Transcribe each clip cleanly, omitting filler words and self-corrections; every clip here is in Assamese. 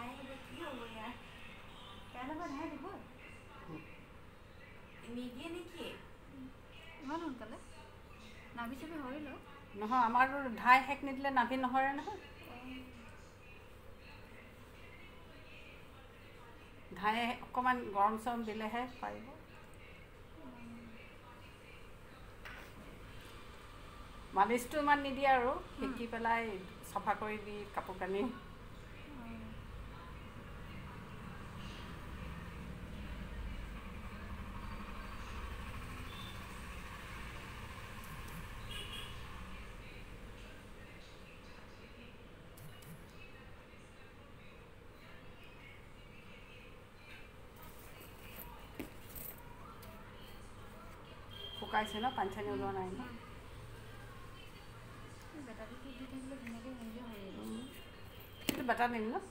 নহয় আমাৰতো ধাই শেষ নিদিলে নাভি নহৰে নহয় ধাই অকণমান গৰম চৰম দিলেহে পাৰিব মালিচটো ইমান নিদিয়ে আৰু শিকি পেলাই চাফা কৰি দি কাপোৰ কানি শুকাইছে ন পানী চানী ওলোৱা নাই ন এইটো বাটা দিম ন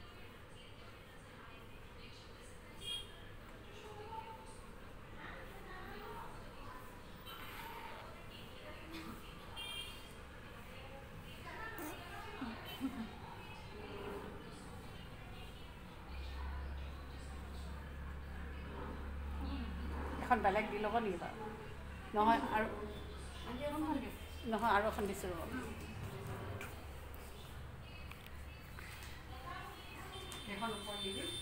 এখন বেলেগ দি ল'ব নেকি বাৰু নহয় আৰু নহয় আৰু এখন দিছোঁ ৰ'ব এখন ওপৰত দি দিম